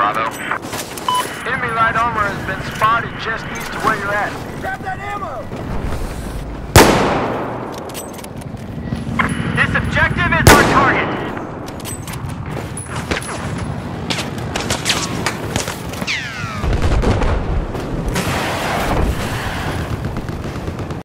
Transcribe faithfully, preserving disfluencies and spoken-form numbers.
Bravo. Enemy light armor has been spotted just east of where you're at. Grab that ammo! This objective is our target.